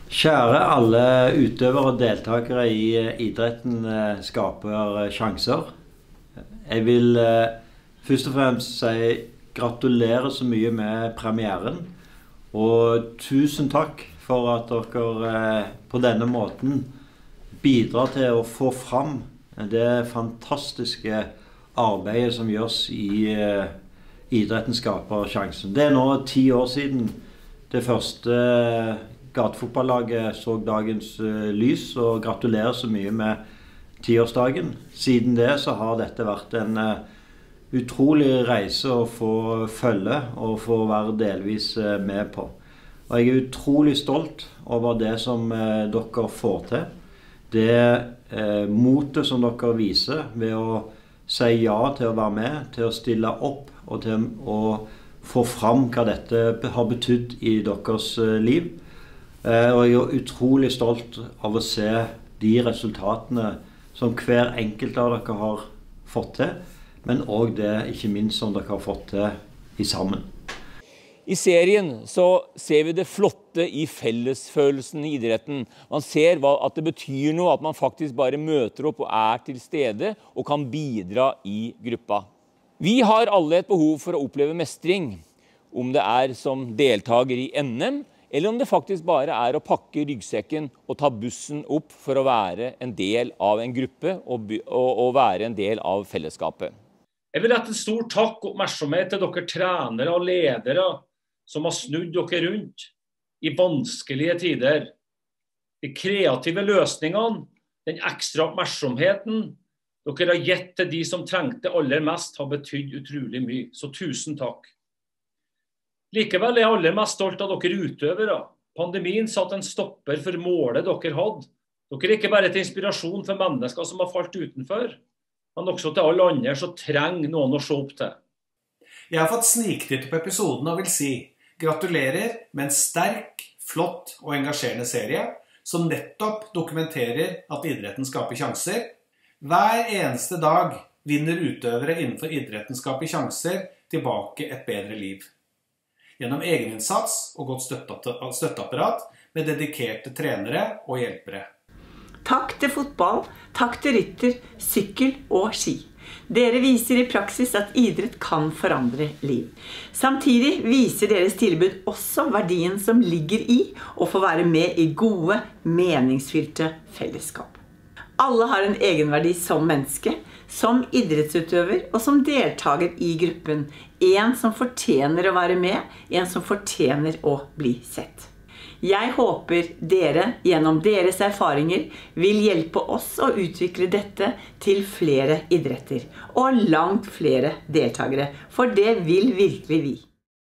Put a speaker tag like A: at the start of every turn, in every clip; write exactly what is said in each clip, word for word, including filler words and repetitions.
A: Kjære alle utøvere og deltakere i idretten skaper sjanser. Jeg vil først og fremst si gratulerer så mye med premieren, og tusen takk for at dere på denne måten bidrar til å få fram det fantastiske arbeidet som gjøres i idretten skaper sjansen. Det er nå ti år siden det første gatefotballaget så dagens lys, og gratulerer så mye med tiårsdagen. Siden det så har dette vært en utrolig reise å få følge og få være delvis med på. Og jeg er utrolig stolt over det som dere får til. Det eh, motet som dere viser ved å si ja til å være med, til å stille opp og til å få fram hva dette har betydd i deres liv. Og jeg er utrolig stolt av å se de resultatene som hver enkelt av dere har fått til, men også det ikke minst som dere har fått til i sammen.
B: I serien så ser vi det flotte i fellesfølelsen i idretten. Man ser at det betyr noe, at man faktisk bare møter opp og er til stede og kan bidra i gruppa. Vi har alle et behov for å oppleve mestring, om det er som deltaker i N M, eller om det faktisk bare er å pakke ryggsekken og ta bussen opp for å være en del av en gruppe og, og, og være en del av fellesskapet.
C: Jeg vil rette en stor takk og oppmerksomhet til dere trenere og ledere som har snudd dere rundt i vanskelige tider. De kreative løsningene, den ekstra oppmerksomheten dere har gitt til de som trengte aller mest, har betydd utrolig mye. Så tusen takk. Likevel er jeg aller mest stolt av dere utøvere. Pandemien satte en stopper for målet dere hadde. Dere er ikke bare til inspirasjon for mennesker som har falt utenfor, men også til alle andre som trenger noen å se opp til.
D: Jeg har fått sniktitte på episoden og vil si gratulerer med en sterk, flott og engasjerende serie som nettopp dokumenterer at idretten skaper sjanser. Hver eneste dag vinner utøvere innenfor idretten skaper sjanser tilbake et bedre liv. Gjennom egeninnsats og godt støtteapparat med dedikerte trenere og hjelpere.
E: Takk til fotball, takk til rytter, sykkel og ski. Dere viser i praksis at idrett kan forandre liv. Samtidig viser deres tilbud også verdien som ligger i å få være med i gode, meningsfylte fellesskap. Alle har en egenverdi som menneske, som idrettsutøver og som deltager i gruppen. En som fortjener å være med, en som fortjener å bli sett. Jeg håper dere gjennom deres erfaringer vil hjelpe oss å utvikle dette til flere idretter og langt flere deltagere, for det vil virkelig vi.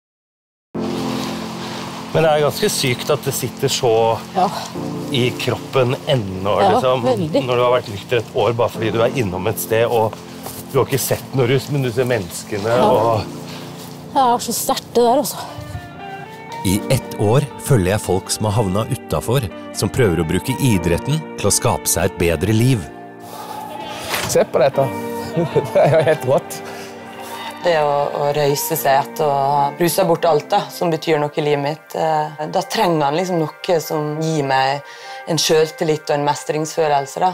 F: Men det er ganske sykt at det sitter så ja. I kroppen ennå, ja, liksom, når du har vært nykter et år bare fordi du er innom et sted, og du har ikke sett noe rus, men du ser menneskene, ja. Og...
G: Det er så sterkt det der, altså.
H: I ett år følger jeg folk som har havnet utenfor, som prøver å bruke idretten til å skape seg et bedre liv.
I: Se på dette. Det er jo helt rått.
J: Det å, å røyse seg etter og bruse bort alt da, som betyr noe i livet mitt, da trenger han liksom noe som gir meg en selvtillit og en mestringsfølelse. Da.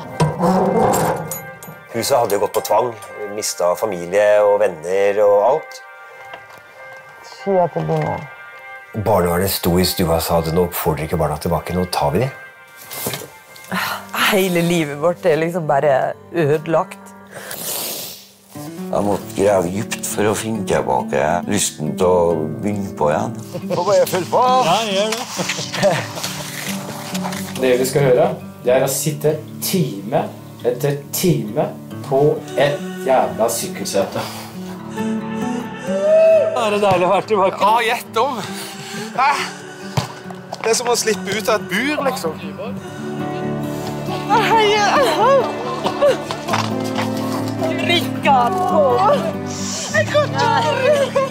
K: Huset hadde jo gått på tvang, mistet familie og venner og alt.
J: Skya til dine.
K: Barnevernet sto i stua og sa at nå får dere ikke barna tilbake, nå tar vi de.
J: Hele livet vårt er liksom bare ødelagt.
L: Jeg måtte grave dypt for å finne tilbake lysten til å begynne på igjen.
I: Nå må jeg følge på!
M: Ja, gjør det.
I: Det vi skal gjøre, det er å sitte time etter time på et jævla sykkelsete.
M: Er det deilig å være tilbake?
I: Ja, gjett om. Hæ? Det er som å slippe ut av et bur, liksom.
J: Rikard! Jeg kan ikke!